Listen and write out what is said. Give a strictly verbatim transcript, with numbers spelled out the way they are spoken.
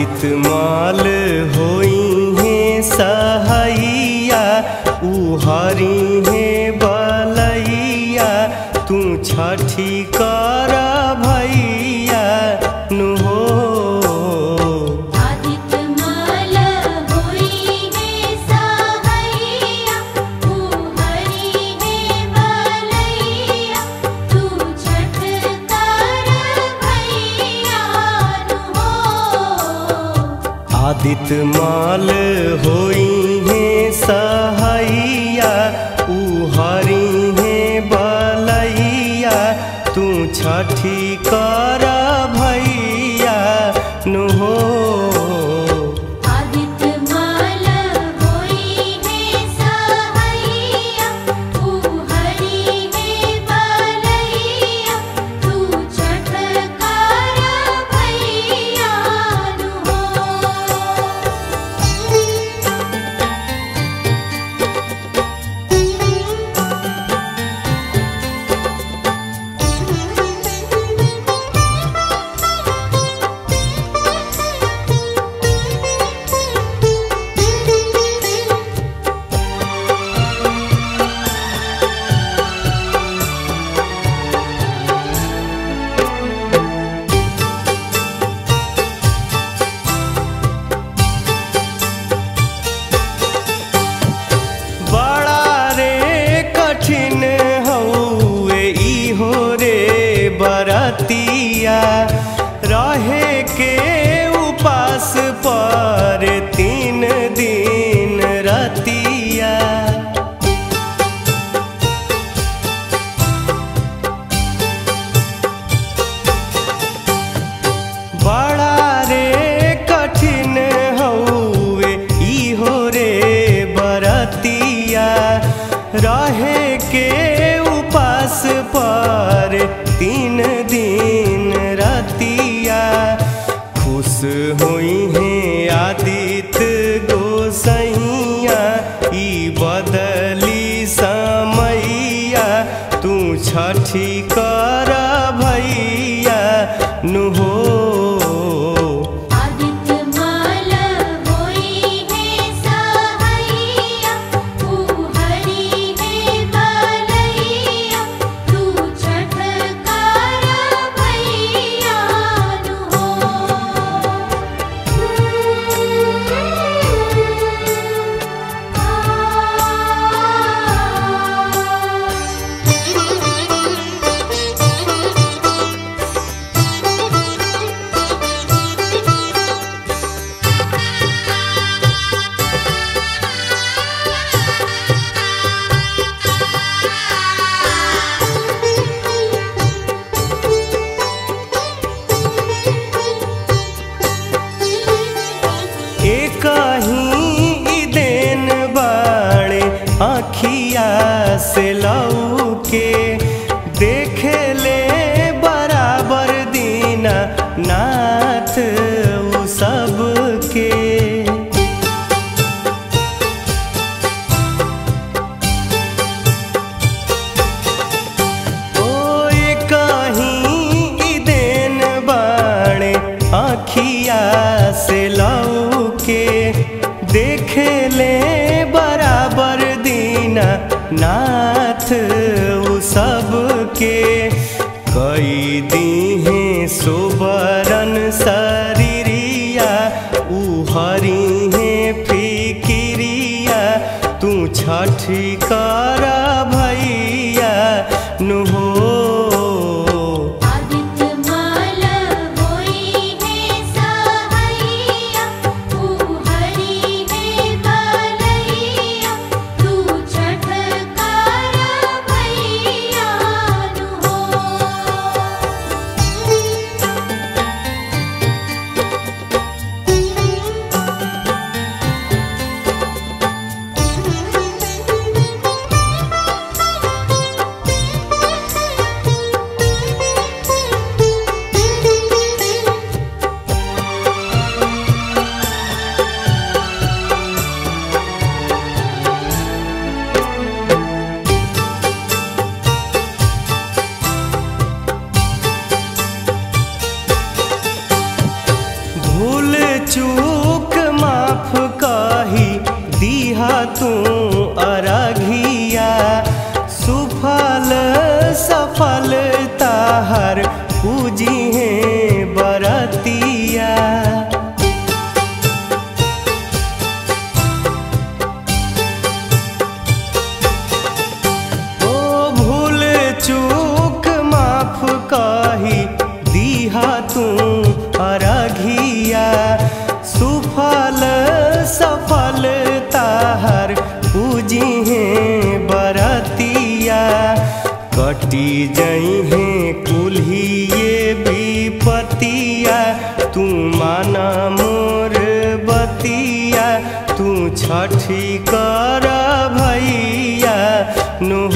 आदित्य माल होई है सहैया, उहारी है बलैया, तू छठी कर भैया नु हो। आदित्य माल होई है सहैया, उहारी है बलैया, तू छठ कर भैया नु हो। आदित्य माल होई है सहैया, उहारी है बलैया, तू छठी कर भैया नु हो। आदित्य माल होई है सहैया, उहारी है बलैया, तू छठ कर भैया नु हो। बड़ा रे कठिन हउए इहो रे बरतिया, रहे के उपास पर तीन दिन रतिया। बड़ा रे कठिन हउए इहो रे बरतिया, रहे के उपास पर तीन दिन रतिया। खुश हुई है आदित्य गोसैया, ई बदली समैया, तू छठी कर भैया नु हो। आदित्य माल होई है सहैया, उहारी है बलैया, तू छठ कर भैया नु एक ही देन बाणे आखिया से लौके, देखे ले बराबर दीना नाथ उ सबके। ओ एक ही देन बाणे आखिया से लौके, देखे ले बराबर दीना नाथ उ सबके। कई दीहे सुबरन शरीरिया, उहरी है फिकिरिया, तू छठी कर भैया नु हो। आदित्य माल होई है सहैया, उहारी है बलैया, तू छठ कर भैया नु हो। चूक माफ कही दीहा तू अरघिया सुफल सफल ताहर पूजी है बरतिया। ओ भूल चूक माफ कही दीहा तू अरघिया सुफल सफल ताहर पूजी है बरतिया। कटी जई है कुल्हिए विपतिया तू माना मोर बतिया तू छठी कर भैया नु